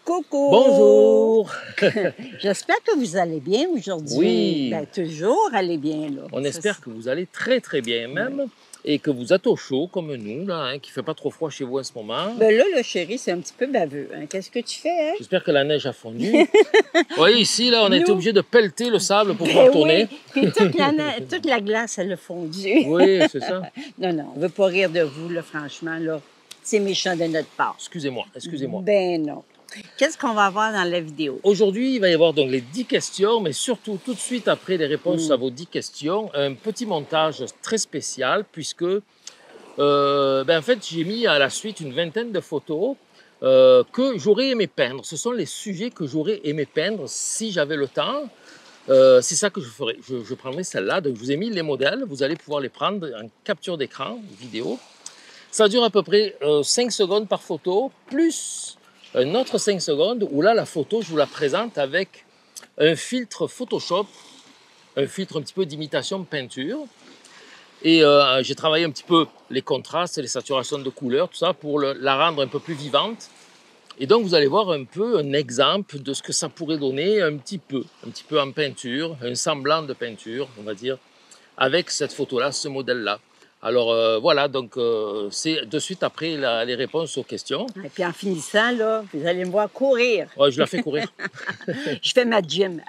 Coucou! Bonjour! J'espère que vous allez bien aujourd'hui. Oui. Bien, toujours aller bien, là. On Ça, espère que vous allez très très bien même et que vous êtes au chaud comme nous, là, hein, qu'il ne fait pas trop froid chez vous en ce moment. Ben là, le chéri, c'est un petit peu baveux. Hein. Qu'est-ce que tu fais, hein? J'espère que la neige a fondu. Oui, ici, là, on a été Nous- obligé de pelleter le sable pour Ben pouvoir tourner. oui, puis toute la glace, elle a fondu. Oui, c'est ça. Non, non, on ne veut pas rire de vous, là, franchement, là. C'est méchant de notre part. Excusez-moi, excusez-moi. Ben non. Qu'est-ce qu'on va voir dans la vidéo? Aujourd'hui, il va y avoir donc les 10 questions, mais surtout tout de suite après les réponses à vos 10 questions, un petit montage très spécial puisque, en fait, j'ai mis à la suite une vingtaine de photos que j'aurais aimé peindre. Ce sont les sujets que j'aurais aimé peindre si j'avais le temps. C'est ça que je ferai. Je prendrai celle-là. Donc, je vous ai mis les modèles. Vous allez pouvoir les prendre en capture d'écran, vidéo. Ça dure à peu près 5 secondes par photo, plus un autre 5 secondes où là, la photo, je vous la présente avec un filtre Photoshop, un filtre un petit peu d'imitation de peinture. Et j'ai travaillé un petit peu les contrastes et les saturations de couleurs, tout ça, pour la rendre un peu plus vivante. Et donc, vous allez voir un peu un exemple de ce que ça pourrait donner un petit peu en peinture, un semblant de peinture, on va dire, avec cette photo-là, ce modèle-là. Alors voilà, donc c'est de suite après les réponses aux questions. Et puis en finissant, là, vous allez me voir courir. Ouais, je la fais courir. Je fais ma gym.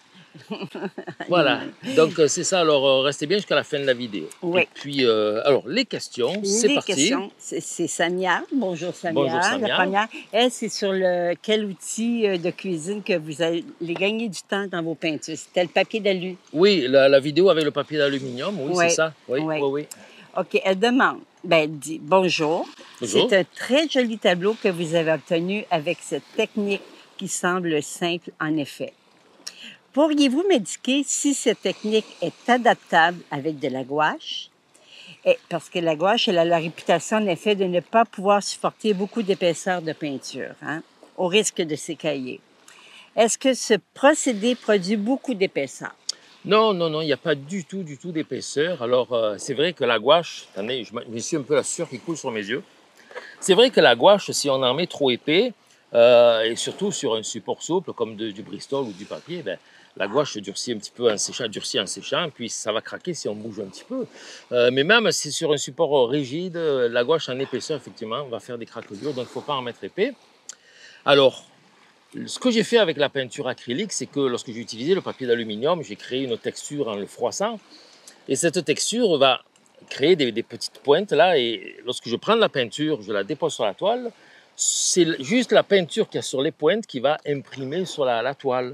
Voilà, donc c'est ça. Alors restez bien jusqu'à la fin de la vidéo. Oui. Et puis, alors les questions, c'est parti. Questions, c'est Samia. Bonjour Samia. Bonjour, Samia. La première, elle, c'est sur quel outil de cuisine que vous allez gagner du temps dans vos peintures. C'était le papier d'alu. Oui, la vidéo avec le papier d'aluminium, oui, Ouais. c'est ça. Oui, Ouais. oui, oui. OK, elle demande, elle dit bonjour. Bonjour. C'est un très joli tableau que vous avez obtenu avec cette technique qui semble simple en effet. Pourriez-vous m'indiquer si cette technique est adaptable avec de la gouache? Parce que la gouache, elle a la réputation, en effet, de ne pas pouvoir supporter beaucoup d'épaisseur de peinture, hein, au risque de s'écailler. Est-ce que ce procédé produit beaucoup d'épaisseur? Non, non, non, il n'y a pas du tout d'épaisseur. Alors, c'est vrai que la gouache, attendez, je suis un peu la sueur qui coule sur mes yeux. C'est vrai que la gouache, si on en met trop épais, et surtout sur un support souple comme du Bristol ou du papier, la gouache durcit un petit peu en séchant, puis ça va craquer si on bouge un petit peu. Mais même si sur un support rigide, la gouache en épaisseur, effectivement, va faire des craquelures, donc il ne faut pas en mettre épais. Alors, ce que j'ai fait avec la peinture acrylique, c'est que lorsque j'ai utilisé le papier d'aluminium, j'ai créé une texture en le froissant. Et cette texture va créer des petites pointes là. Et lorsque je prends la peinture, je la dépose sur la toile, c'est juste la peinture qu'il y a sur les pointes qui va imprimer sur la toile.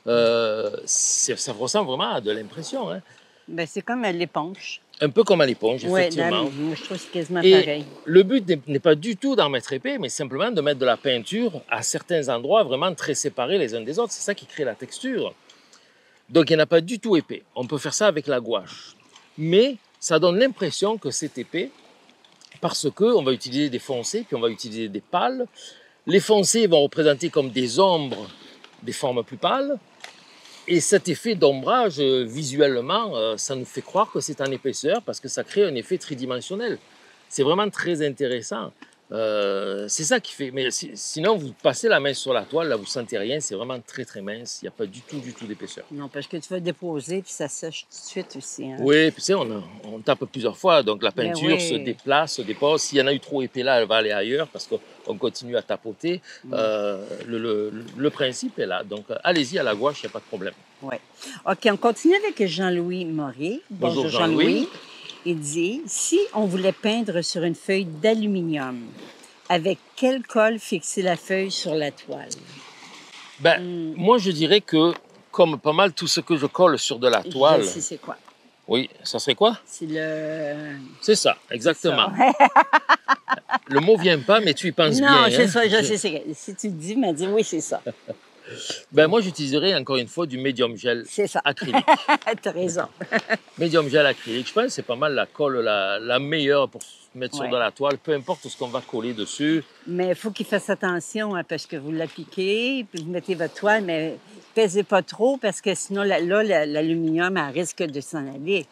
Ça ressemble vraiment à de l'impression, hein. C'est comme l'éponge. Un peu comme à l'éponge, Oui, effectivement. moi, je trouve que c'est quasiment Et pareil. le but n'est pas du tout d'en mettre épais, mais simplement de mettre de la peinture à certains endroits vraiment très séparés les uns des autres. C'est ça qui crée la texture. Donc, il n'y en a pas du tout épais. On peut faire ça avec la gouache. Mais ça donne l'impression que c'est épais parce qu'on va utiliser des foncés, puis on va utiliser des pâles. Les foncés vont représenter comme des ombres, des formes plus pâles. Et cet effet d'ombrage, visuellement, ça nous fait croire que c'est en épaisseur parce que ça crée un effet tridimensionnel. C'est vraiment très intéressant. C'est ça qui fait. Mais sinon, vous passez la main sur la toile, là, vous ne sentez rien. C'est vraiment très, très mince. Il n'y a pas du tout d'épaisseur. Non, parce que tu vas déposer, puis ça sèche tout de suite aussi. Hein? Oui, puis tu sais, on tape plusieurs fois. Donc, la peinture se déplace, se dépose. S'il y en a eu trop épais là, elle va aller ailleurs parce qu'on continue à tapoter. Le principe est là. Donc, allez-y à la gouache, il n'y a pas de problème. Oui. OK, on continue avec Jean-Louis Maury. Bonjour Jean-Louis. Il dit, si on voulait peindre sur une feuille d'aluminium, avec quelle colle fixer la feuille sur la toile? Moi, je dirais que, comme pas mal tout ce que je colle sur de la toile... Je sais c'est quoi. Oui, ça serait quoi? C'est le... C'est ça, exactement. Le mot ne vient pas, mais tu y penses bien. Non, c'est hein? ça, je sais. Si tu le dis, m'a dit, oui, c'est ça. Moi, j'utiliserais encore une fois du médium gel acrylique. Tu as raison. Médium gel acrylique, je pense que c'est pas mal la colle la meilleure pour mettre sur de la toile, peu importe ce qu'on va coller dessus. Mais il faut qu'il fasse attention hein, parce que vous l'appliquez, puis vous mettez votre toile, mais pèsez pas trop parce que sinon, l'aluminium, elle risque de s'en aller.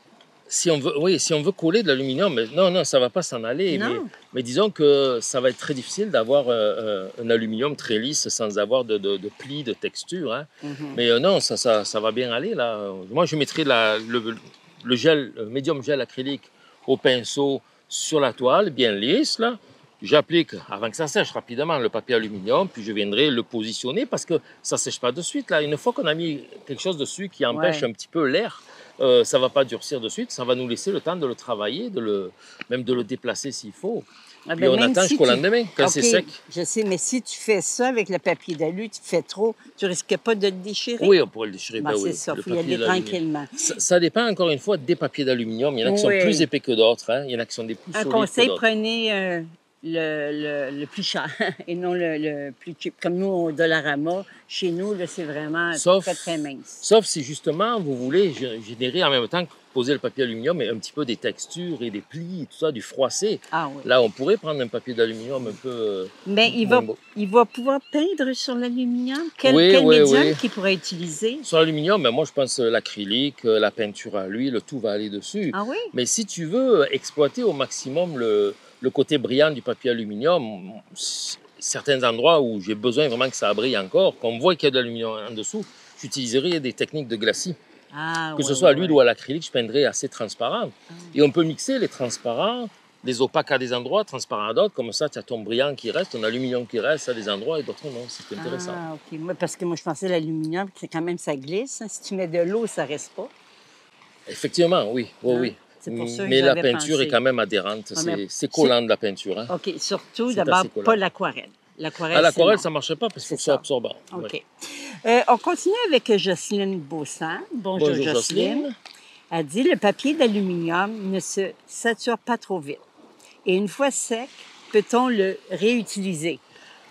Si on veut, oui, si on veut coller de l'aluminium, mais non, ça ne va pas s'en aller. Non. Mais disons que ça va être très difficile d'avoir un aluminium très lisse sans avoir de plis, de texture. Hein. Mhm. Mais non, ça va bien aller là. Moi, je mettrai le gel, le médium gel acrylique au pinceau sur la toile, bien lisse là. J'applique, avant que ça sèche rapidement, le papier aluminium, puis je viendrai le positionner parce que ça ne sèche pas de suite. Là. Une fois qu'on a mis quelque chose dessus qui empêche un petit peu l'air, ça ne va pas durcir de suite, ça va nous laisser le temps de le travailler, même de le déplacer s'il faut. Ah Puis ben, on même attend si jusqu'au lendemain, quand c'est sec. Je sais, mais si tu fais ça avec le papier d'alu, tu fais trop, tu risques pas de le déchirer? Oui, on pourrait le déchirer. Ben, Ben c'est oui, ça, il le faut y papier aller d'aluminium. tranquillement. Ça dépend encore une fois des papiers d'aluminium. Il y en a qui sont Oui. plus épais que d'autres. Hein. Il y en a qui sont des plus Un solides que conseil, d'autres. prenez le plus cher et non le plus cheap. Comme nous, au Dollarama, chez nous, là, c'est vraiment très, très mince. Sauf si justement vous voulez générer en même temps que poser le papier aluminium un petit peu des textures et des plis, tout ça, du froissé. Ah oui. Là, on pourrait prendre un papier d'aluminium un peu. Mais il va pouvoir peindre sur l'aluminium? Quel médium qu'il pourrait utiliser? Sur l'aluminium, ben moi je pense l'acrylique, la peinture à l'huile, tout va aller dessus. Ah oui? Mais si tu veux exploiter au maximum le côté brillant du papier aluminium, certains endroits où j'ai besoin vraiment que ça brille encore, qu'on voit qu'il y a de l'aluminium en dessous, j'utiliserai des techniques de glacis. Ah, que ce soit à l'huile ou à l'acrylique, je peindrai assez transparent. Ah. Et on peut mixer les transparents, les opaques à des endroits, transparents à d'autres, comme ça tu as ton brillant qui reste, ton aluminium qui reste à des endroits et d'autres non, c'est intéressant. Ah, OK. Moi, parce que moi, je pensais l'aluminium, c'est quand même, ça glisse. Hein. Si tu mets de l'eau, ça reste pas. Effectivement, oui. C'est pour ça que mais la j'avais peinture pensé. est quand même adhérente. Ah, mais C'est collant de la peinture. Hein. OK. Surtout, C'est d'abord, assez collant. pas l'aquarelle. L'aquarelle, ça ne marchait pas parce qu'il faut que C'est ça ça. absorbant. OK. Ouais. On continue avec Jocelyne Beauchamp. Bonjour Jocelyne. Elle dit, le papier d'aluminium ne se sature pas trop vite. Et une fois sec, peut-on le réutiliser?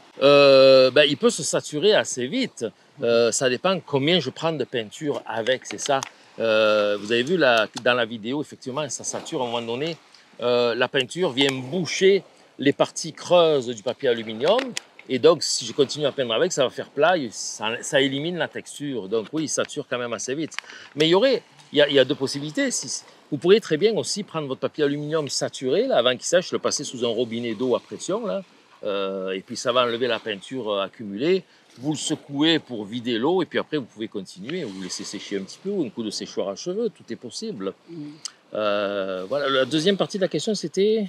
Il peut se saturer assez vite. Ça dépend combien je prends de peinture avec, c'est ça. Vous avez vu dans la vidéo, effectivement, ça sature à un moment donné. La peinture vient boucher les parties creuses du papier aluminium. Et donc, si je continue à peindre avec, ça va faire plat, et ça élimine la texture. Donc oui, il sature quand même assez vite. Mais il y a deux possibilités. Vous pourriez très bien aussi prendre votre papier aluminium saturé, là, avant qu'il sèche, le passer sous un robinet d'eau à pression, là, et puis ça va enlever la peinture accumulée. Vous le secouez pour vider l'eau, et puis après, vous pouvez continuer. Vous laissez sécher un petit peu, ou un coup de séchoir à cheveux, tout est possible. Voilà. La deuxième partie de la question, c'était...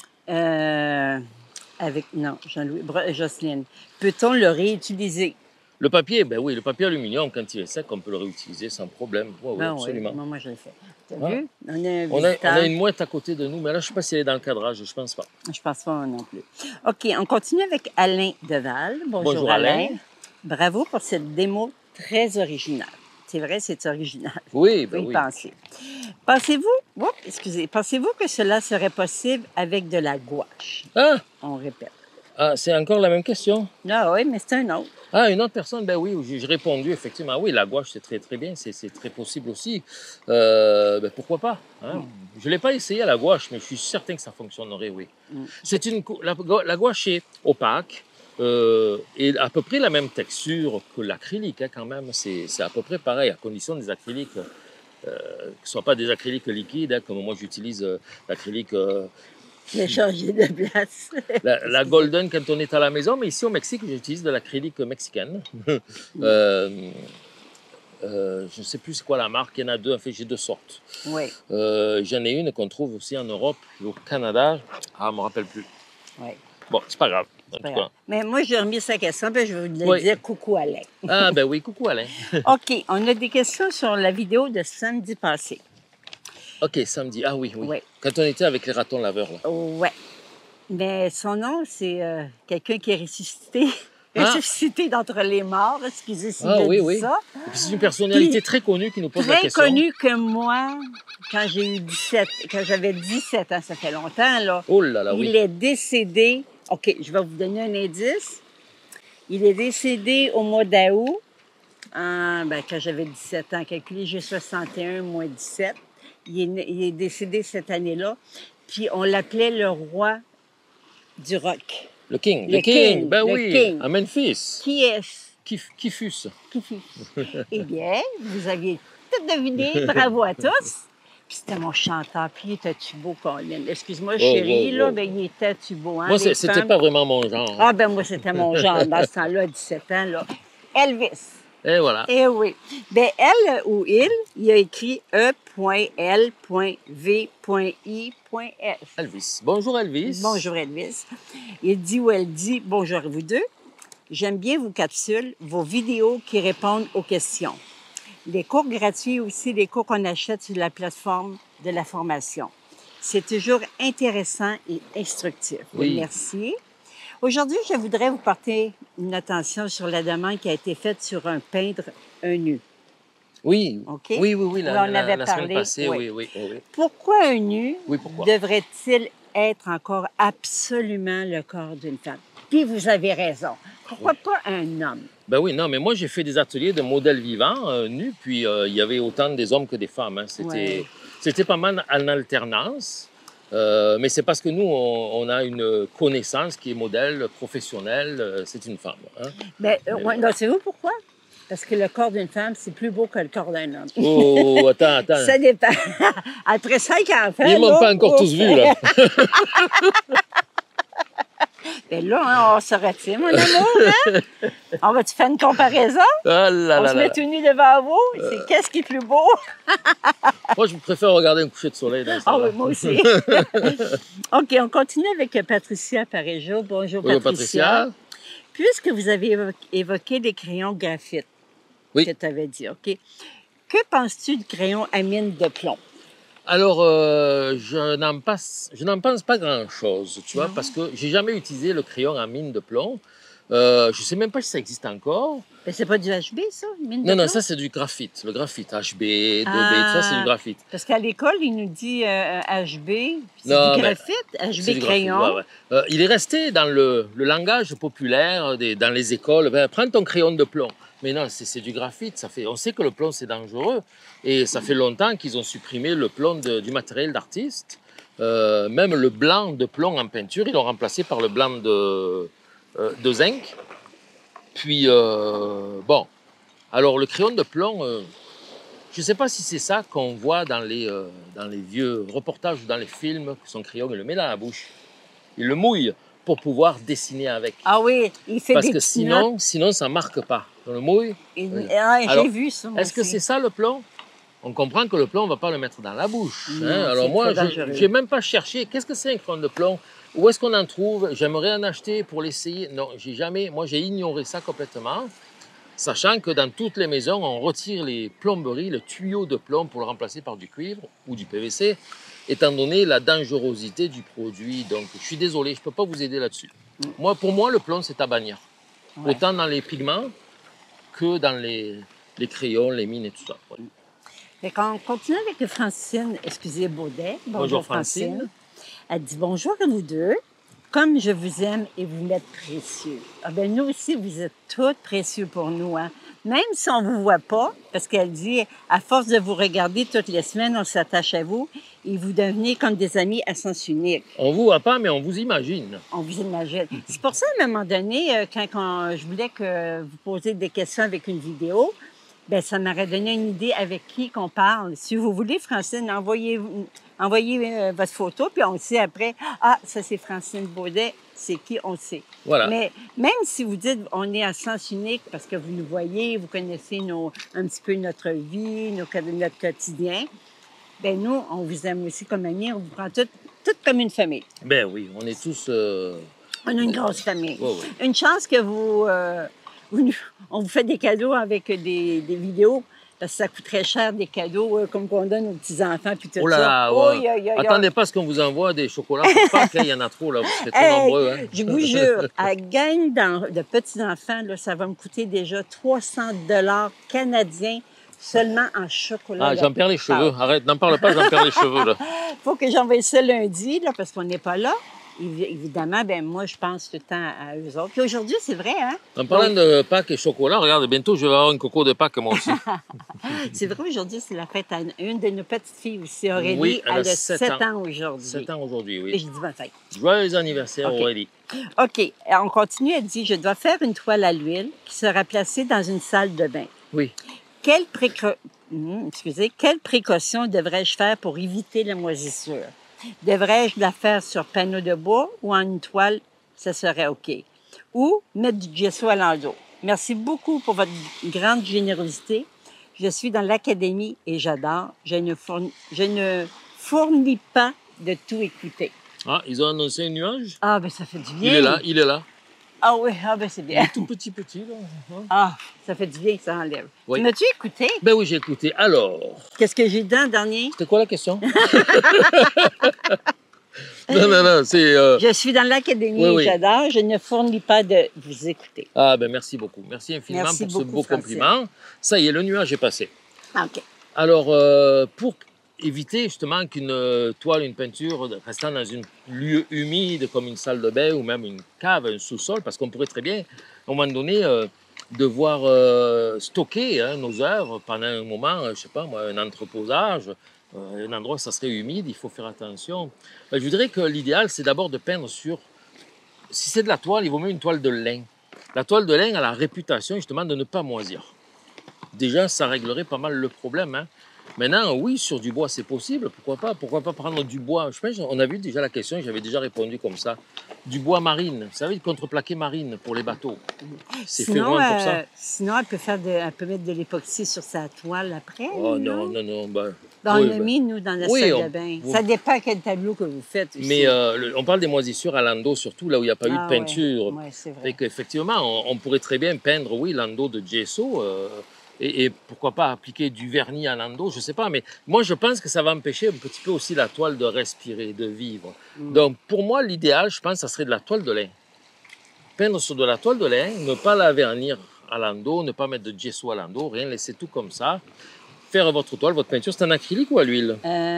Jean-Louis, Jocelyne. Peut-on le réutiliser? Le papier, ben oui, le papier aluminium, quand il est sec, on peut le réutiliser sans problème. Oui, absolument. Moi, je le fais. Tu as vu? On a une mouette à côté de nous, mais là, je ne sais pas si elle est dans le cadrage, je ne pense pas. Je ne pense pas non plus. OK, on continue avec Alain Deval. Bonjour Alain. Bravo pour cette démo très originale. C'est vrai, c'est original. Oui, ben oui. Penser. Pensez-vous que cela serait possible avec de la gouache? Ah! On répète. Ah, c'est encore la même question? Ah oui, mais c'est un autre. Ah, une autre personne? Ben oui, j'ai répondu effectivement. Oui, la gouache, c'est très, très bien. C'est très possible aussi. Pourquoi pas? Hein? Je ne l'ai pas essayé à la gouache, mais je suis certain que ça fonctionnerait, oui. La gouache est opaque et à peu près la même texture que l'acrylique, hein, quand même. C'est à peu près pareil, à condition des acryliques qui ne soient pas des acryliques liquides, hein, comme moi j'utilise l'acrylique... Il a changé de place. La Golden quand on est à la maison, mais ici au Mexique, j'utilise de l'acrylique mexicaine. Je ne sais plus c'est quoi la marque, il y en a deux, en fait j'ai deux sortes. Oui. J'en ai une qu'on trouve aussi en Europe et au Canada. Ah, je ne me rappelle plus. Oui. Bon, c'est pas grave. En tout cas. Mais moi, j'ai remis sa question, puis je vais vous dire coucou Alain. Ah, ben oui, coucou Alain. OK, on a des questions sur la vidéo de samedi passé. OK, samedi. Ah oui. Quand on était avec les ratons laveurs, là. Oui. Mais son nom, c'est quelqu'un qui est ressuscité. Ressuscité d'entre les morts, excusez si je dis ça. C'est une personnalité très connue qui nous pose la question. Très connue que moi, quand j'avais 17 ans, ça fait longtemps, là. Oh là là, il est décédé. OK, je vais vous donner un indice. Il est décédé au mois d'août, quand j'avais 17 ans. Calculé, j'ai 61 moins 17. Il est décédé cette année-là. Puis on l'appelait le roi du rock. Le King. Le King. Ben le oui, King. à Memphis. Qui est-ce? Qui fût-ce? Eh bien, vous aviez tout deviné. Bravo à tous. Puis c'était mon chanteur. Puis il était-tu beau, Colin? Excuse-moi, Oh, chérie, oh, là, oh. ben il était-tu beau, hein? Moi, les c'était femmes? pas vraiment mon genre. Ah, ben moi, c'était mon genre dans ce temps-là, à 17 ans, là. Elvis. Et voilà. Eh oui. Ben elle ou il a écrit E.L.V.I.S. Elvis. Bonjour, Elvis. Bonjour, Elvis. Il dit ou elle dit bonjour à vous deux. J'aime bien vos capsules, vos vidéos qui répondent aux questions. Les cours gratuits aussi, les cours qu'on achète sur la plateforme de la formation. C'est toujours intéressant et instructif. Oui. Merci. Aujourd'hui, je voudrais vous porter une attention sur la demande qui a été faite sur un peindre un nu. Oui. OK? Oui, oui, oui. Là, on avait la parlé, semaine passée, oui. oui. Pourquoi un nu Oui, pourquoi? devrait-il être encore absolument le corps d'une femme? Puis vous avez raison. Pourquoi pas un homme? Ben oui, non, mais moi, j'ai fait des ateliers de modèles vivants, nus, puis il y avait autant des hommes que des femmes. Hein. Ouais. C'était pas mal en alternance. Mais c'est parce que nous, on a une connaissance qui est modèle professionnel, c'est une femme. Hein? Mais, ouais, non, savez-vous pourquoi? Parce que le corps d'une femme, c'est plus beau que le corps d'un homme. Oh, attends. Ça dépend. Après 5 enfants, Ils m'ont là, pas encore tous vu, là. Mais là, hein, on se retire, mon amour. Hein? On va-tu faire une comparaison? Ah là On là se là met là. tout nu devant vous. C'est qu'est-ce qui est plus beau? Moi, je préfère regarder un coucher de soleil dans ça. Ah oui, moi aussi. OK, on continue avec Patricia Parejo. Bonjour, Bonjour, Patricia. Patricia. Puisque vous avez évoqué les crayons graphite Oui. que tu avais dit, OK. Que penses-tu du crayon à mine de plomb? Alors, je n'en pense pas grand-chose, tu vois, Non. parce que j'ai jamais utilisé le crayon en mine de plomb. Je sais même pas si ça existe encore. Ben, c'est pas du HB, ça, mine de Non, plomb? non, ça, c'est du graphite. Le graphite, HB, 2B, Ah. tout ça, c'est du graphite. Parce qu'à l'école, il nous dit HB, c'est Non, du mais graphite, HB C'est du graphite, crayon. ouais. Il est resté dans le langage populaire dans les écoles. Ben, prends ton crayon de plomb. Mais non, c'est du graphite. On sait que le plomb, c'est dangereux. Et ça fait longtemps qu'ils ont supprimé le plomb du matériel d'artiste. Même le blanc de plomb en peinture, ils l'ont remplacé par le blanc de zinc. Puis, bon. Alors, le crayon de plomb, je ne sais pas si c'est ça qu'on voit dans les vieux reportages ou dans les films, que son crayon, il le met dans la bouche. Il le mouille pour pouvoir dessiner avec. Ah oui, il fait Parce des que petites notes. sinon, ça ne marque pas. On le mouille. Oui. Ah, Alors, j'ai vu ça, moi Est-ce que aussi. c'est ça le plomb? On comprend que le plomb, on ne va pas le mettre dans la bouche. Non, Hein? Alors c'est moi, très je dangereux. n'ai même pas cherché. Qu'est-ce que c'est un crayon de plomb? Où est-ce qu'on en trouve? J'aimerais en acheter pour l'essayer. Non, j'ai ignoré ça complètement. Sachant que dans toutes les maisons, on retire les plomberies, le tuyau de plomb pour le remplacer par du cuivre ou du PVC, étant donné la dangerosité du produit. Donc, je suis désolé, je ne peux pas vous aider là-dessus. Pour moi, le plomb, c'est à bannir. Ouais. Autant dans les pigments que dans les crayons, les mines et tout ça. Ouais. Fait qu'on continue avec Francine, Baudet. Bonjour, Francine. Elle dit bonjour à vous deux. Comme je vous aime et vous m'êtes précieux. Ah ben nous aussi, vous êtes toutes précieux pour nous, hein. Même si on ne vous voit pas, parce qu'elle dit, à force de vous regarder toutes les semaines, on s'attache à vous et vous devenez comme des amis à sens unique. On ne vous voit pas, mais on vous imagine. On vous imagine. C'est pour ça, à un moment donné, quand je voulais que vous posiez des questions avec une vidéo, bien, ça m'aurait donné une idée avec qui qu'on parle. Si vous voulez, Francine, envoyez votre photo, puis on sait après, ah, ça c'est Francine Baudet, c'est qui, on sait. Voilà. Mais même si vous dites, on est à sens unique parce que vous nous voyez, vous connaissez un petit peu notre vie, notre quotidien, bien nous, on vous aime aussi comme amis, on vous prend toutes comme une famille. Ben oui, on est tous... On a une grosse famille. Ouais, ouais. Une chance que on vous fait des cadeaux avec des vidéos, parce que ça coûte très cher, des cadeaux comme qu'on donne aux petits-enfants, puis tout Oh là ça. là, Oh, ouais. aïe, aïe, aïe. Attendez pas à ce qu'on vous envoie des chocolats pour Pâques, hein, il y en a trop, là, vous serez trop Hey, nombreux. Hein. je vous jure, à gang de petits-enfants, là, ça va me coûter déjà 300 $ canadiens seulement en chocolat. Ah, j'en perds les cheveux. Arrête, n'en parle pas, j'en perds les cheveux, là. Il faut que j'envoie ça lundi, là, parce qu'on n'est pas là. Évidemment, ben moi, je pense tout le temps à eux autres. Puis aujourd'hui, c'est vrai, hein? En parlant de Pâques et chocolat, regarde, bientôt, je vais avoir une coco de Pâques, moi aussi. C'est vrai, aujourd'hui, c'est la fête à une de nos petites filles aussi, Aurélie. Oui, elle a a 7 ans. ans aujourd'hui. 7 ans aujourd'hui, Et oui. je dis bonne fête. Joyeux anniversaire, OK. Aurélie. OK, on continue. Elle dit, je dois faire une toile à l'huile qui sera placée dans une salle de bain. Oui. Quelles excusez, quelle précaution devrais-je faire pour éviter la moisissure? Devrais-je la faire sur panneau de bois ou en une toile? Ça serait OK. Ou mettre du gesso à l'endos. Merci beaucoup pour votre grande générosité. Je suis dans l'académie et j'adore. Je ne fournis pas de tout écouter. Ah, ils ont annoncé un nuage? Ah, ben ça fait du bien. Il est là, il est là. Ah oui, ah ben c'est Il bien. est tout petit, là. Ah, ça fait du bien que ça enlève. Oui. Tu m'as-tu écouté? Ben oui, j'ai écouté. Alors, Qu'est-ce que j'ai dit en dernier? c'était quoi la question? Non, c'est... Je suis dans l'académie Oui, et oui. j'adore. Je ne fournis pas de vous écouter. Ah, ben merci beaucoup. Merci infiniment Merci pour ce beaucoup, beau Francine. compliment. Ça y est, le nuage est passé. Ah, OK. Alors, pour éviter justement qu'une toile, une peinture restant dans un lieu humide comme une salle de bain ou même une cave, un sous-sol, parce qu'on pourrait très bien, à un moment donné, devoir stocker nos œuvres pendant un moment, je sais pas moi, un entreposage, un endroit où ça serait humide, il faut faire attention. Ben, je dirais que l'idéal, c'est d'abord de peindre sur, si c'est de la toile, il vaut mieux une toile de lin. La toile de lin a la réputation justement de ne pas moisir. Déjà, ça réglerait pas mal le problème. Hein. Maintenant, oui, sur du bois, c'est possible. Pourquoi pas? Pourquoi pas prendre du bois? Je pense qu'on a vu déjà la question, j'avais déjà répondu comme ça. Du bois marine, vous savez, le contreplaqué marine pour les bateaux. C'est fait Sinon, vraiment pour ça. sinon, elle peut mettre de l'époxy sur sa toile après. Oh non? non. Ben, Ben, oui, on a ben. mis, nous, dans la Oui, salle de bain. vous- Ça dépend à quel tableau que vous faites aussi. Mais on parle des moisissures à l'endo, surtout là où il n'y a pas eu de peinture. Oui, c'est vrai. Fait qu'effectivement, on pourrait très bien peindre, oui, l'endo de gesso et pourquoi pas appliquer du vernis à l'endo, je ne sais pas. Mais moi, je pense que ça va empêcher un petit peu aussi la toile de respirer, de vivre. Donc, pour moi, l'idéal, je pense, ça serait de la toile de lin. Peindre sur de la toile de lin, ne pas la vernir à l'endo, ne pas mettre de gesso à l'endo, rien, laisser tout comme ça. Faire votre toile, votre peinture, c'est en acrylique ou à l'huile?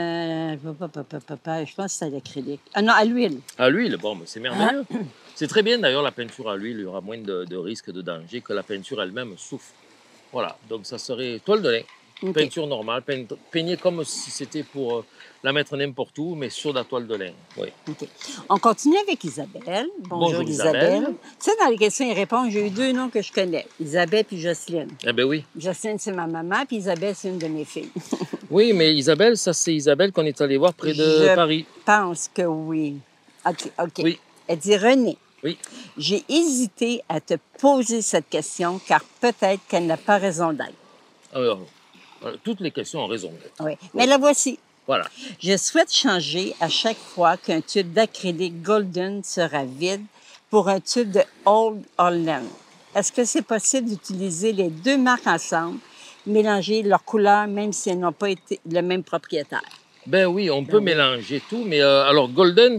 Je pense que c'est à l'acrylique. Ah non, à l'huile. À l'huile, bon, mais c'est merveilleux. C'est très bien d'ailleurs la peinture à l'huile, il y aura moins de risques, de danger que la peinture elle-même souffre. Voilà, donc ça serait toile de lin, OK. peinture normale, peignez comme si c'était pour la mettre n'importe où, mais sur de la toile de lin. Oui. OK. On continue avec Isabelle. Bonjour, Bonjour, Isabelle. Isabelle. Tu sais, dans les questions et réponses, j'ai eu deux noms que je connais. Isabelle puis Jocelyne. Eh bien oui. Jocelyne, c'est ma maman, puis Isabelle, c'est une de mes filles. Oui, mais Isabelle, ça c'est Isabelle qu'on est allé voir près de Je Paris. pense que oui. OK. Oui. Elle dit, René, Oui. j'ai hésité à te poser cette question car peut-être qu'elle n'a pas raison d'être. Alors, toutes les questions ont raison. Oui. Mais la voici. Voilà. Je souhaite changer à chaque fois qu'un tube d'acrylique Golden sera vide pour un tube de Old Holland. Est-ce que c'est possible d'utiliser les deux marques ensemble, mélanger leurs couleurs même si elles n'ont pas été le même propriétaire? Ben oui, on peut mélanger tout, mais alors Golden,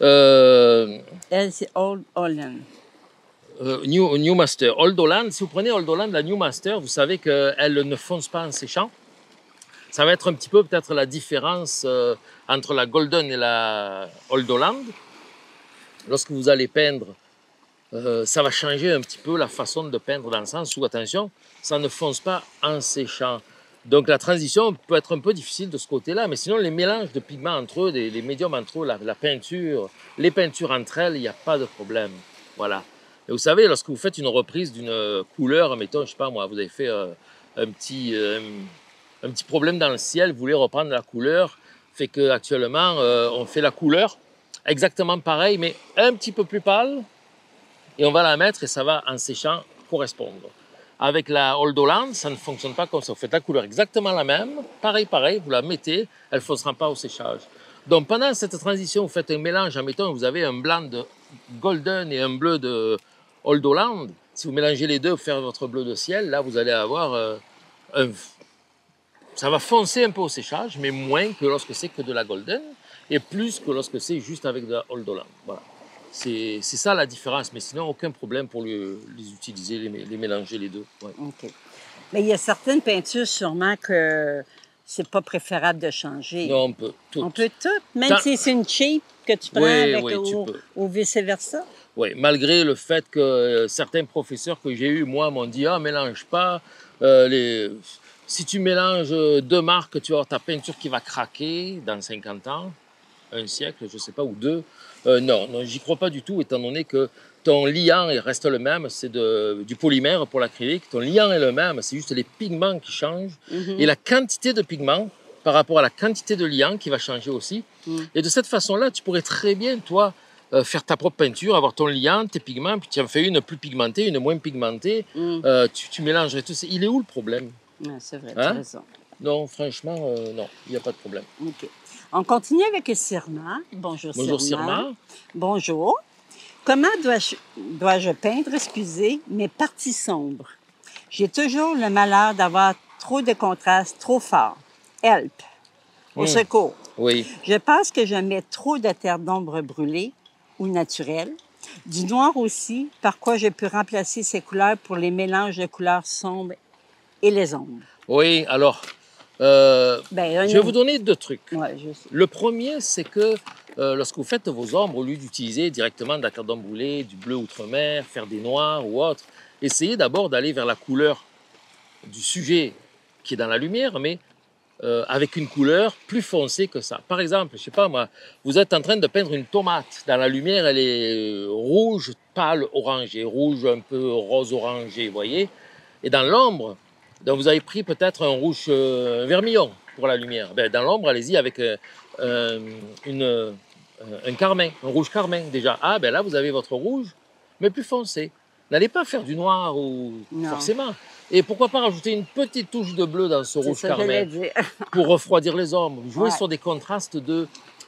Elle, c'est Old Holland. New Master. Old Holland, si vous prenez Old Holland, la New Master, vous savez qu'elle ne fonce pas en séchant. Ça va être un petit peu peut-être la différence entre la Golden et la Old Holland. Lorsque vous allez peindre, ça va changer un petit peu la façon de peindre dans le sens où, attention, ça ne fonce pas en séchant. Donc la transition peut être un peu difficile de ce côté-là, mais sinon les mélanges de pigments entre eux, les médiums entre eux, la peinture, les peintures entre elles, il n'y a pas de problème. Voilà. Et vous savez, lorsque vous faites une reprise d'une couleur, mettons, je sais pas moi, vous avez fait un petit problème dans le ciel, vous voulez reprendre la couleur, fait qu'actuellement, on fait la couleur exactement pareil, mais un petit peu plus pâle, et on va la mettre et ça va, en séchant, correspondre. Avec la Old Holland, ça ne fonctionne pas comme ça. Vous faites la couleur exactement la même, pareil, vous la mettez, elle ne foncera pas au séchage. Donc pendant cette transition, vous faites un mélange, admettons, vous avez un blanc de Golden et un bleu de Old Holland. Si vous mélangez les deux pour faire votre bleu de ciel, là, vous allez avoir ça va foncer un peu au séchage, mais moins que lorsque c'est que de la Golden, et plus que lorsque c'est juste avec de la Old Holland. Voilà. C'est ça la différence, mais sinon, aucun problème pour les utiliser, les mélanger les deux. Ouais. OK. Mais il y a certaines peintures, sûrement, que c'est pas préférable de changer. Non, on peut tout. On peut tout, même si c'est une cheap que tu prends avec tu peux. ou vice-versa. Oui, malgré le fait que certains professeurs que j'ai eus, moi, m'ont dit « Ah, mélange pas. Si tu mélanges deux marques, tu vas avoir ta peinture qui va craquer dans 50 ans, un siècle, je ne sais pas, ou deux. » Non, j'y crois pas du tout, étant donné que ton liant il reste le même, c'est du polymère pour l'acrylique. Ton liant est le même, c'est juste les pigments qui changent. Et la quantité de pigments par rapport à la quantité de liant qui va changer aussi. Et de cette façon-là, tu pourrais très bien, toi, faire ta propre peinture, avoir ton liant, tes pigments, puis tu en fais une plus pigmentée, une moins pigmentée. Tu mélangerais tout ça. Il est où le problème? C'est vrai, tu Hein? as raison. Non, franchement, non, il n'y a pas de problème. OK. On continue avec Sirma. Bonjour, Bonjour Sirma. Bonjour. Comment dois-je peindre, excusez, mes parties sombres? J'ai toujours le malheur d'avoir trop de contraste trop fort. Help! Au secours. Oui. Je pense que je mets trop de terre d'ombre brûlée ou naturelle. Du noir aussi, par quoi je peux remplacer ces couleurs pour les mélanges de couleurs sombres et les ombres. Oui, alors, je vais vous donner 2 trucs. Ouais, je sais. Le premier, c'est que lorsque vous faites vos ombres, au lieu d'utiliser directement de la terre d'ombre brûlée, du bleu outre-mer, faire des noirs ou autre, essayez d'abord d'aller vers la couleur du sujet qui est dans la lumière, mais avec une couleur plus foncée que ça. Par exemple, je sais pas moi, vous êtes en train de peindre une tomate. Dans la lumière, elle est rouge, pâle, orangé, rouge un peu rose orangé, vous voyez. Et dans l'ombre, donc vous avez pris peut-être un rouge vermillon pour la lumière. Ben, dans l'ombre, allez-y avec un carmin, un rouge carmin déjà. Ah, ben là, vous avez votre rouge, mais plus foncé. N'allez pas faire du noir ou forcément. Et pourquoi pas rajouter une petite touche de bleu dans ce rouge carmin pour refroidir les ombres. Jouer sur des contrastes de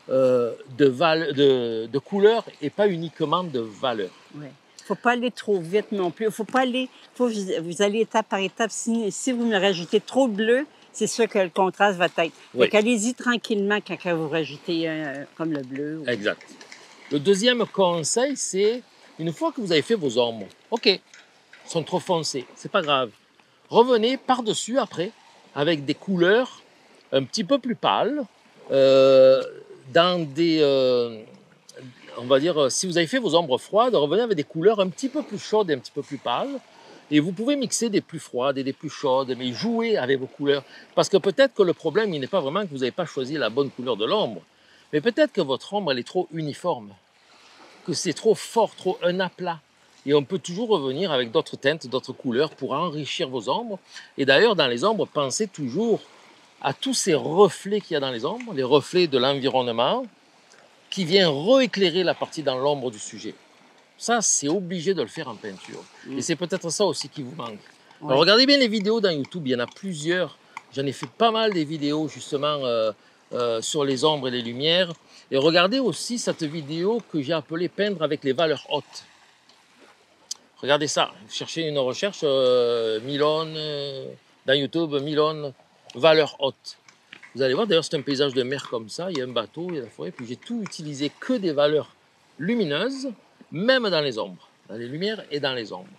couleurs et pas uniquement de valeur. Il ne faut pas aller trop vite non plus. Il faut pas aller. Vous allez étape par étape. Si vous me rajoutez trop de bleu, c'est sûr que le contraste va être. Donc, allez-y tranquillement quand vous rajoutez comme le bleu. Exact. Le deuxième conseil, c'est une fois que vous avez fait vos ombres, OK, elles sont trop foncées, c'est pas grave. Revenez par-dessus après avec des couleurs un petit peu plus pâles, dans des, on va dire, si vous avez fait vos ombres froides, revenez avec des couleurs un petit peu plus chaudes et un petit peu plus pâles. Et vous pouvez mixer des plus froides et des plus chaudes, mais jouer avec vos couleurs. Parce que peut-être que le problème, il n'est pas vraiment que vous n'avez pas choisi la bonne couleur de l'ombre, mais peut-être que votre ombre, elle est trop uniforme, que c'est trop fort, trop un aplat. Et on peut toujours revenir avec d'autres teintes, d'autres couleurs pour enrichir vos ombres. Et d'ailleurs, dans les ombres, pensez toujours à tous ces reflets qu'il y a dans les ombres, les reflets de l'environnement, qui vient rééclairer la partie dans l'ombre du sujet. Ça, c'est obligé de le faire en peinture. Et c'est peut-être ça aussi qui vous manque. Alors, regardez bien les vidéos dans YouTube, il y en a plusieurs. J'en ai fait pas mal des vidéos, justement, sur les ombres et les lumières. Et regardez aussi cette vidéo que j'ai appelée « Peindre avec les valeurs hautes ». Regardez ça, cherchez une recherche, Milone, dans YouTube, Milone, valeur haute. Vous allez voir, d'ailleurs, c'est un paysage de mer comme ça, il y a un bateau, il y a la forêt, puis j'ai tout utilisé que des valeurs lumineuses, même dans les ombres, dans les lumières et dans les ombres.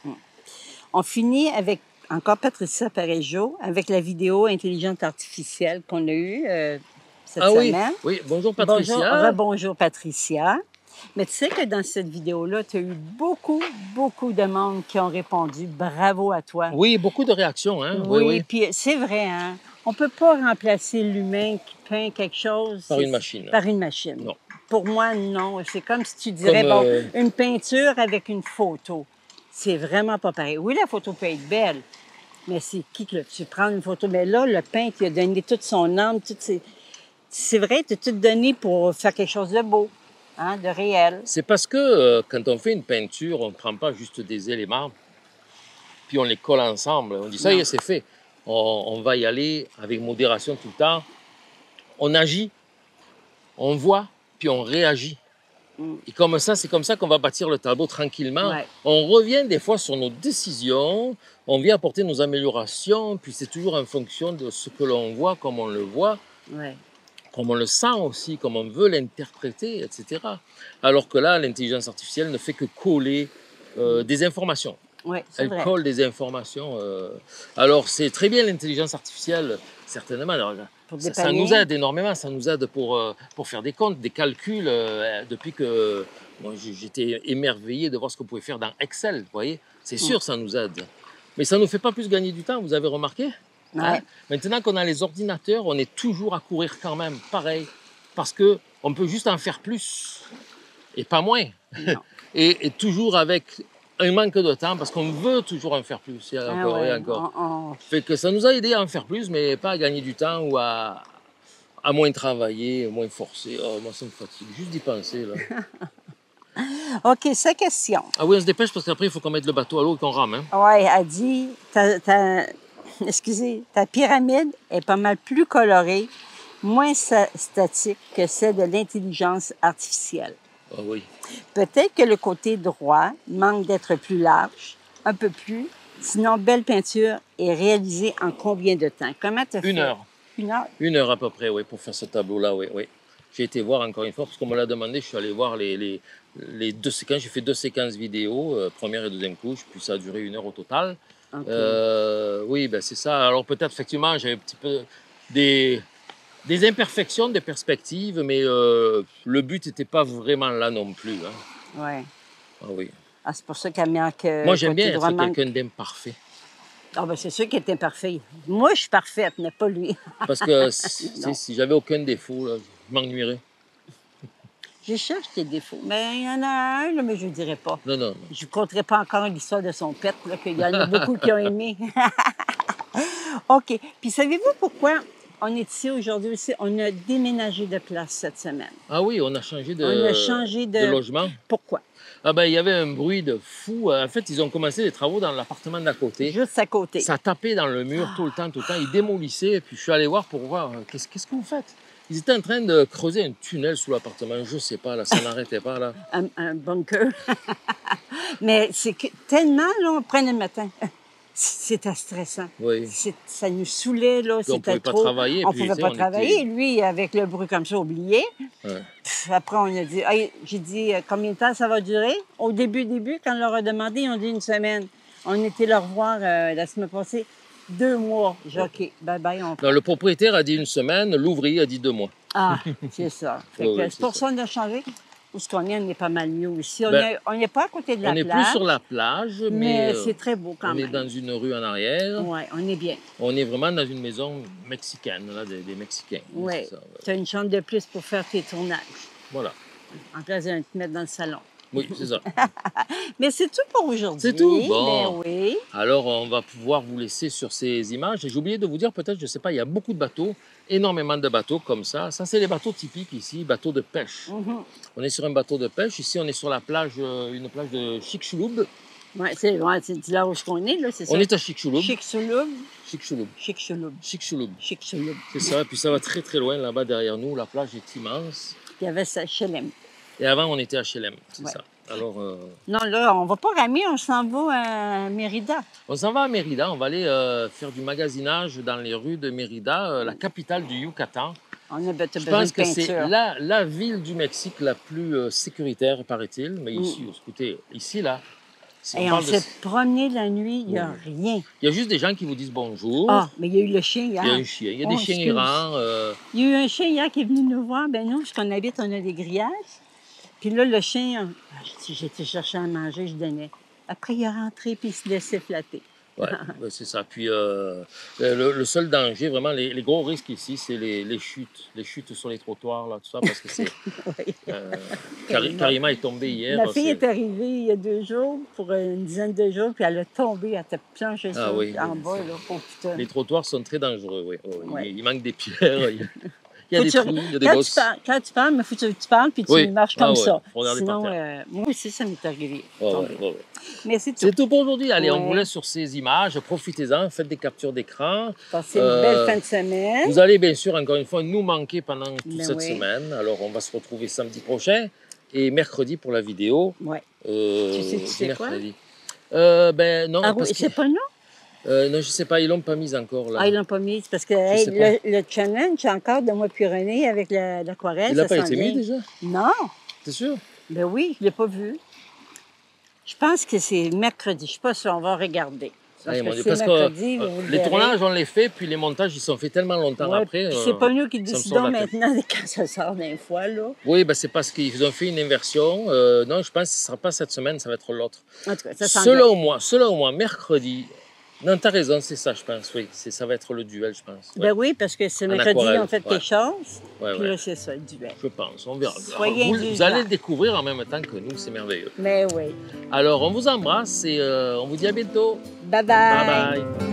On finit avec encore Patricia Parejo, avec la vidéo intelligente artificielle qu'on a eue cette semaine. Oui, bonjour Patricia. Bonjour Patricia. Mais tu sais que dans cette vidéo-là, tu as eu beaucoup de monde qui ont répondu « Bravo à toi ». Oui, beaucoup de réactions. Hein? Oui, puis c'est vrai, hein? On ne peut pas remplacer l'humain qui peint quelque chose... Par une machine. Par une machine. Non. Pour moi, non. C'est comme si tu dirais, une peinture avec une photo. C'est vraiment pas pareil. Oui, la photo peut être belle, mais c'est qui que tu prends une photo? Mais là, le peintre, il a donné toute son âme, c'est vrai, tu as tout donné pour faire quelque chose de beau. Hein, de réel. C'est parce que quand on fait une peinture, on ne prend pas juste des éléments, puis on les colle ensemble. On dit, ça y est, c'est fait. On va y aller avec modération tout le temps. On agit, on voit, puis on réagit. Et comme ça, c'est comme ça qu'on va bâtir le tableau tranquillement. On revient des fois sur nos décisions, on vient apporter nos améliorations, puis c'est toujours en fonction de ce que l'on voit, comme on le voit. Comme on le sent aussi, comme on veut l'interpréter, etc. Alors que là, l'intelligence artificielle ne fait que coller des informations. Elle colle des informations. Alors, c'est très bien l'intelligence artificielle, certainement. Alors, ça nous aide énormément, ça nous aide pour faire des comptes, des calculs. Depuis que j'étais émerveillé de voir ce qu'on pouvait faire dans Excel, vous voyez. C'est sûr, ça nous aide. Mais ça ne nous fait pas plus gagner du temps, vous avez remarqué? Hein? Maintenant qu'on a les ordinateurs, on est toujours à courir quand même, pareil, parce qu'on peut juste en faire plus et pas moins. et toujours avec un manque de temps parce qu'on veut toujours en faire plus et encore et encore. Fait que ça nous a aidé à en faire plus, mais pas à gagner du temps ou à moins travailler, moins forcer. Oh, moi, ça me fatigue. Juste d'y penser, là. OK, sa question. Ah oui, on se dépêche parce qu'après, il faut qu'on mette le bateau à l'eau et qu'on rame. Hein? Oui, elle dit, excusez, ta pyramide est pas mal plus colorée, moins statique que celle de l'intelligence artificielle. Ah oui. Peut-être que le côté droit manque d'être plus large, un peu plus. Sinon, belle peinture est réalisée en combien de temps? Comment tu fais? 1 heure. 1 heure? 1 heure à peu près, oui, pour faire ce tableau-là, oui, oui. J'ai été voir encore une fois, parce qu'on me l'a demandé, je suis allé voir les deux séquences. J'ai fait 2 séquences vidéo, première et deuxième couche, puis ça a duré 1 heure au total. Okay. Oui, ben c'est ça. Alors peut-être, effectivement, j'avais un petit peu des imperfections, des perspectives, mais le but n'était pas vraiment là non plus. Hein. Ouais. Ah oui. Ah, c'est pour ça qu'elle manque... Moi, j'aime bien être quelqu'un d'imparfait. Ah ben c'est sûr qu'il est imparfait. Moi, je suis parfaite, mais pas lui. Parce que si j'avais aucun défaut, là, je m'ennuierais. Je cherche tes défauts. Mais il y en a un, là, mais je ne dirais pas. Non, non. Je ne compterai pas encore l'histoire de son pet, là, qu'il y en a beaucoup qui ont aimé. OK. Puis savez-vous pourquoi on est ici aujourd'hui aussi? On a déménagé de place cette semaine. Ah oui, on a changé de logement. Pourquoi? Ah ben, il y avait un bruit de fou. En fait, ils ont commencé des travaux dans l'appartement d'à côté. Juste à côté. Ça tapait dans le mur tout le temps, tout le temps. Ils démolissaient. Et puis, je suis allé voir pour voir qu'est-ce que vous faites. Ils étaient en train de creuser un tunnel sous l'appartement. Je ne sais pas, là, ça n'arrêtait pas, là. Un bunker. Mais c'est que tellement, là, on prenait le matin. C'était stressant. Oui. Ça nous saoulait, là. On ne pouvait pas travailler. On ne pouvait pas travailler. Lui, avec le bruit comme ça, oublié. Ouais. Après, on a dit... Hey, j'ai dit, combien de temps ça va durer? Au début, quand on leur a demandé, ils ont dit 1 semaine. On était leur voir la semaine passée. 2 mois. J'ai dit, OK, bye-bye, on prend. Le propriétaire a dit 1 semaine, l'ouvrier a dit 2 mois. Ah, c'est ça. C'est pour ça qu'on a changé. Où ce qu'on est, on est pas mal mieux aussi. On n'est pas à côté de la plage. On n'est plus sur la plage, mais c'est très beau quand même. On est dans une rue en arrière. Oui, on est bien. On est vraiment dans une maison mexicaine, là, des Mexicains. Oui, tu as une chambre de plus pour faire tes tournages. Voilà. En place de te mettre dans le salon. Oui, c'est ça. Mais c'est tout pour aujourd'hui. C'est tout? Bon. Ben oui. Alors, on va pouvoir vous laisser sur ces images. Et j'ai oublié de vous dire, peut-être, je ne sais pas, il y a beaucoup de bateaux, énormément de bateaux comme ça. Ça, c'est les bateaux typiques ici, bateaux de pêche. On est sur un bateau de pêche. Ici, on est sur la plage, une plage de Chicxulub. Oui, c'est là où on est, là, c'est ça? On est à Chicxulub. Chicxulub. Chicxulub. Chicxulub. Chicxulub. Chicxulub. C'est ça. Puis ça va très, très loin là-bas derrière nous. La plage est immense. Il y avait ça, HLM. Et avant, on était à HLM, c'est ça. Alors, non, là, on ne va pas ramer, on s'en va à Mérida. On s'en va à Mérida. On va aller faire du magasinage dans les rues de Mérida, la capitale du Yucatan. Je pense que c'est la ville du Mexique la plus sécuritaire, paraît-il. Mais ici, écoutez, ici, là... Et on s'est promené la nuit, il n'y a rien. Il y a juste des gens qui vous disent bonjour. Ah, mais il y a eu le chien hier. Il y a un chien. Il y a des chiens errants. Il y a eu un chien hier qui est venu nous voir. Ben nous, puisqu'on habite, on a des grillages. Puis là, le chien, j'étais chercher à manger, je donnais. Après, il est rentré puis il se laissait flatter. Oui, c'est ça. Puis le seul danger, vraiment, les gros risques ici, c'est les chutes. Les chutes sur les trottoirs, là, tout ça, parce que c'est... Karima est tombée hier. Ma fille est arrivée il y a 2 jours, pour une dizaine de jours, puis elle a tombé, elle était planchée en bas, là, pour putain. Les trottoirs sont très dangereux, oui. Il manque des pierres. Il y a des trous, il y a des bosses. Quand tu parles, il faut que tu parles puis tu marches comme ça. Sinon, moi aussi, ça m'est arrivé. Mais c'est tout. C'est tout pour aujourd'hui. Allez, on vous laisse sur ces images. Profitez-en, faites des captures d'écran. Passez une belle fin de semaine. Vous allez bien sûr, encore une fois, nous manquer pendant toute cette semaine. Alors, on va se retrouver samedi prochain et mercredi pour la vidéo. Oui. Tu sais mercredi. Ben non. Ah oui, c'est pas nous? Non, je ne sais pas, ils ne l'ont pas mise encore. Là. Ah, ils ne l'ont pas mise parce que le challenge encore de moi puis René avec l'aquarelle. Il n'a pas été mis déjà? Non. T'es sûr? Ben oui, je ne l'ai pas vu. Je pense que c'est mercredi. Je ne sais pas si on va regarder. Parce mercredi, les tournages, on les fait, puis les montages, ils sont faits tellement longtemps après. C'est pas nous qui décidons maintenant quand ça sort d'un fois, là. Oui, ben c'est parce qu'ils ont fait une inversion. Non, je pense que ce ne sera pas cette semaine, ça va être l'autre. En tout cas, ça selon moi, mercredi, Non, tu as raison, c'est ça, je pense. Oui, ça va être le duel, je pense. Ouais. Ben oui, parce que ce En mercredi, aquarelle, on fait ouais. quelque chose. Ouais, Puis ouais. là, c'est ça, le duel. Je pense, on verra. Soyez Vous indulgents. allez le découvrir en même temps que nous, c'est merveilleux. Mais oui. Alors, on vous embrasse et on vous dit à bientôt. Bye bye. Bye bye.